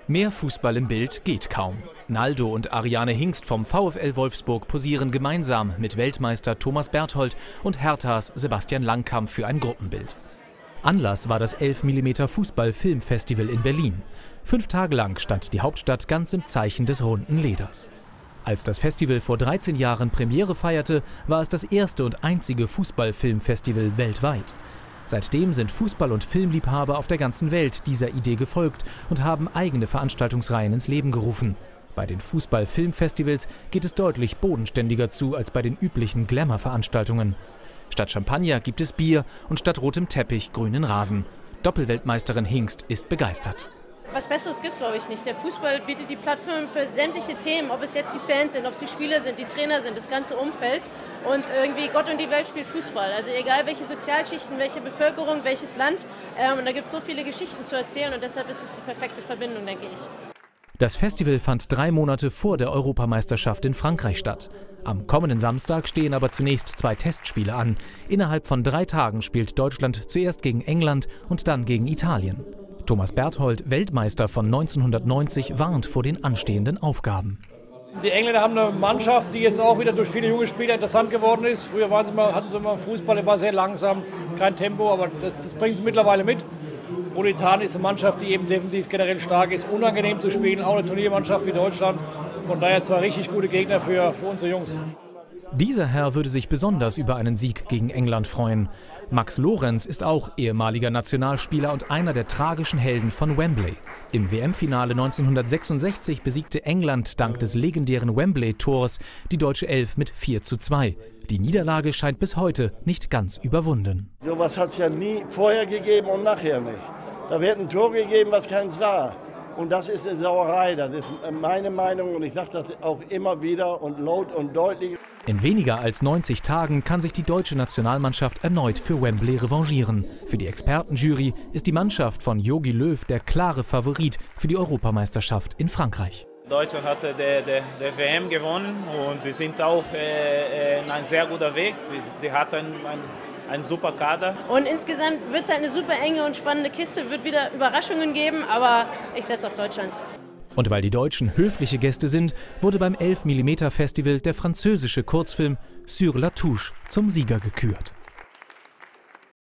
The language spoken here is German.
Mehr Fußball im Bild geht kaum. Naldo und Ariane Hingst vom VfL Wolfsburg posieren gemeinsam mit Weltmeister Thomas Berthold und Herthas Sebastian Langkamp für ein Gruppenbild. Anlass war das 11 mm Fußball-Filmfestival in Berlin. 5 Tage lang stand die Hauptstadt ganz im Zeichen des runden Leders. Als das Festival vor 13 Jahren Premiere feierte, war es das erste und einzige Fußball-Filmfestival weltweit. Seitdem sind Fußball- und Filmliebhaber auf der ganzen Welt dieser Idee gefolgt und haben eigene Veranstaltungsreihen ins Leben gerufen. Bei den Fußball-Filmfestivals geht es deutlich bodenständiger zu als bei den üblichen Glamour-Veranstaltungen. Statt Champagner gibt es Bier und statt rotem Teppich grünen Rasen. Doppelweltmeisterin Hingst ist begeistert. Was Besseres gibt es, glaube ich, nicht. Der Fußball bietet die Plattform für sämtliche Themen, ob es jetzt die Fans sind, ob es die Spieler sind, die Trainer sind, das ganze Umfeld. Und irgendwie Gott und die Welt spielt Fußball. Also egal welche Sozialschichten, welche Bevölkerung, welches Land. Und da gibt es so viele Geschichten zu erzählen und deshalb ist es die perfekte Verbindung, denke ich. Das Festival fand 3 Monate vor der Europameisterschaft in Frankreich statt. Am kommenden Samstag stehen aber zunächst 2 Testspiele an. Innerhalb von 3 Tagen spielt Deutschland zuerst gegen England und dann gegen Italien. Thomas Berthold, Weltmeister von 1990, warnt vor den anstehenden Aufgaben. Die Engländer haben eine Mannschaft, die jetzt auch wieder durch viele junge Spieler interessant geworden ist. Früher hatten sie mal Fußball, der war sehr langsam, kein Tempo, aber das bringen sie mittlerweile mit. Und Italien ist eine Mannschaft, die eben defensiv generell stark ist, unangenehm zu spielen, auch eine Turniermannschaft wie Deutschland. Von daher 2 richtig gute Gegner für unsere Jungs. Dieser Herr würde sich besonders über einen Sieg gegen England freuen. Max Lorenz ist auch ehemaliger Nationalspieler und einer der tragischen Helden von Wembley. Im WM-Finale 1966 besiegte England dank des legendären Wembley-Tors die deutsche Elf mit 4:2. Die Niederlage scheint bis heute nicht ganz überwunden. So etwas hat es ja nie vorher gegeben und nachher nicht. Da wird ein Tor gegeben, was keins war. Und das ist eine Sauerei, das ist meine Meinung und ich sage das auch immer wieder und laut und deutlich. In weniger als 90 Tagen kann sich die deutsche Nationalmannschaft erneut für Wembley revanchieren. Für die Expertenjury ist die Mannschaft von Jogi Löw der klare Favorit für die Europameisterschaft in Frankreich. Deutschland hat der WM gewonnen und die sind auch in einem sehr guten Weg. Die hat ein super Kader. Und insgesamt wird es halt eine super enge und spannende Kiste, wird wieder Überraschungen geben, aber ich setze auf Deutschland. Und weil die Deutschen höfliche Gäste sind, wurde beim 11 mm Festival der französische Kurzfilm Sur la Touche zum Sieger gekürt.